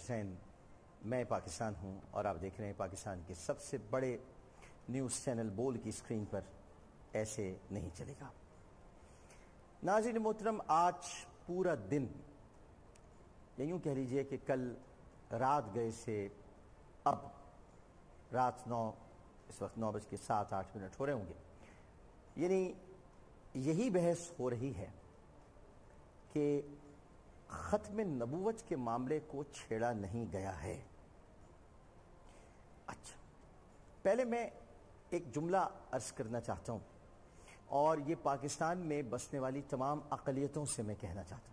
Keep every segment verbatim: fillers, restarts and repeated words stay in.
حسین، میں پاکستان ہوں اور آپ دیکھ رہے ہیں پاکستان کے سب سے بڑے نیوز چینل بول کی اسکرین پر ایسے نہیں چلے گا۔ ناظرین محترم، آج پورا دن یا یوں کہہ لیجئے کہ کل رات گئے سے اب رات نو اس وقت نو بج کے سات آٹھ منٹ ہو رہے ہوں گے، یعنی یہی بحث ہو رہی ہے کہ ختم نبوت کے معاملے کو چھیڑا نہیں گیا ہے۔ اچھا، پہلے میں ایک جملہ عرض کرنا چاہتا ہوں اور یہ پاکستان میں بسنے والی تمام اقلیتوں سے میں کہنا چاہتا ہوں۔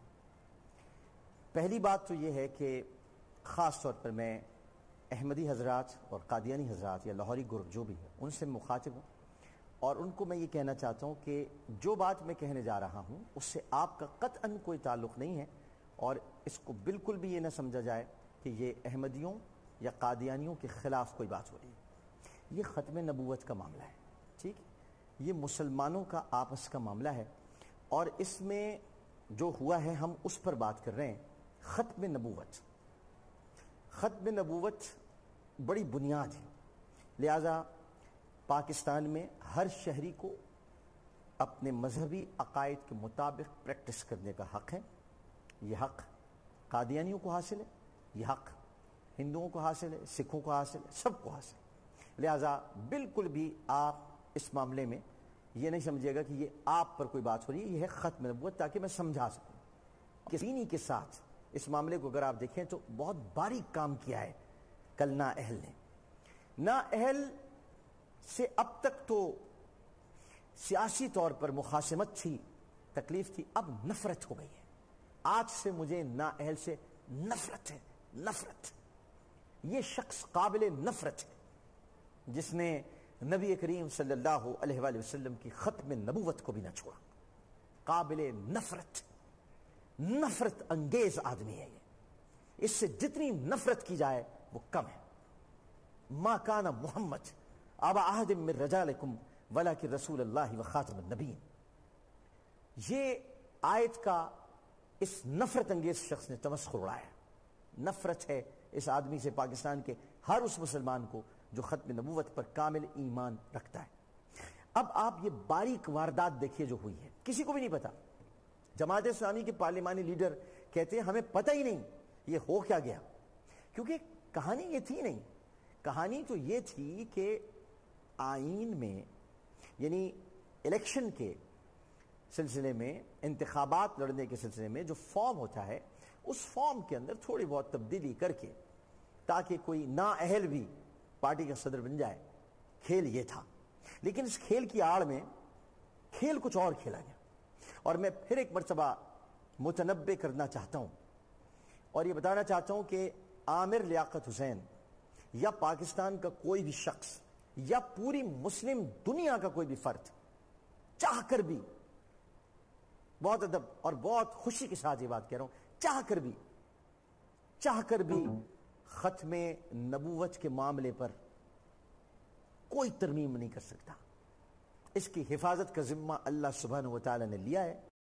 پہلی بات تو یہ ہے کہ خاص طور پر میں احمدی حضرات اور قادیانی حضرات یا لاہوری گروپ جو بھی ہے ان سے مخاطب ہوں، اور ان کو میں یہ کہنا چاہتا ہوں کہ جو بات میں کہنے جا رہا ہوں اس سے آپ کا قطعاً کوئی تعلق نہیں ہے، اور اس کو بالکل بھی یہ نہ سمجھا جائے کہ یہ احمدیوں یا قادیانیوں کے خلاف کوئی بات ہو رہی ہے۔ یہ ختم نبوت کا معاملہ ہے، ٹھیک ہے؟ یہ مسلمانوں کا آپس کا معاملہ ہے، اور اس میں جو ہوا ہے ہم اس پر بات کر رہے ہیں۔ ختم نبوت ختم نبوت بڑی بنیاد ہے، لہذا پاکستان میں ہر شہری کو اپنے مذہبی عقائد کے مطابق پریکٹس کرنے کا حق ہے۔ یہ حق قادیانیوں کو حاصل ہے، یہ حق ہندوؤں کو حاصل ہے، سکھوں کو حاصل ہے، سب کو حاصل ہے۔ لہذا بالکل بھی آپ اس معاملے میں یہ نہیں سمجھے گا کہ یہ آپ پر کوئی بات ہو رہی ہے، یہ ہے ختم نبوت، تاکہ میں سمجھا سکوں۔ کسینی کے ساتھ اس معاملے کو اگر آپ دیکھیں تو بہت باریک کام کیا ہے کل نا اہل نے۔ نا اہل سے اب تک تو سیاسی طور پر مخاصمت تھی، تکلیف تھی، اب نفرت ہو گئی ہے۔ آج سے مجھے نا اہل سے نفرت ہے، نفرت۔ یہ شخص قابل نفرت ہے جس نے نبی کریم صلی اللہ علیہ وآلہ وسلم کی ختم نبوت کو بھی نہ چھوڑا۔ قابل نفرت، نفرت انگیز آدمی ہے یہ۔ اس سے جتنی نفرت کی جائے وہ کم ہے۔ ما کان محمد ابا احد من رجالکم ولکن رسول اللہ و خاتم النبیین۔ یہ آیت کا اس نفرت انگیز شخص نے تمسخر اڑایا۔ نفرت ہے اس آدمی سے پاکستان کے ہر اس مسلمان کو جو ختم نبوت پر کامل ایمان رکھتا ہے۔ اب آپ یہ باریک واردات دیکھیے جو ہوئی ہے، کسی کو بھی نہیں پتا۔ جماعت اسلامی کے پارلیمانی لیڈر کہتے ہیں ہمیں پتہ ہی نہیں یہ ہو کیا گیا، کیونکہ کہانی یہ تھی نہیں۔ کہانی تو یہ تھی کہ آئین میں، یعنی الیکشن کے سلسلے میں، انتخابات لڑنے کے سلسلے میں جو فارم ہوتا ہے اس فارم کے اندر تھوڑی بہت تبدیلی کر کے تاکہ کوئی نا اہل بھی پارٹی کا صدر بن جائے۔ کھیل یہ تھا، لیکن اس کھیل کی آڑ میں کھیل کچھ اور کھیلا گیا۔ اور میں پھر ایک مرتبہ متنبع کرنا چاہتا ہوں اور یہ بتانا چاہتا ہوں کہ عامر لیاقت حسین یا پاکستان کا کوئی بھی شخص یا پوری مسلم دنیا کا کوئی بھی فرد چاہ کر بھی، بہت ادب اور بہت خوشی کے ساتھ یہ بات کہہ رہا ہوں، چاہ کر بھی چاہ کر بھی ختم نبوت کے معاملے پر کوئی ترمیم نہیں کر سکتا۔ اس کی حفاظت کا ذمہ اللہ سبحانہ و تعالی نے لیا ہے۔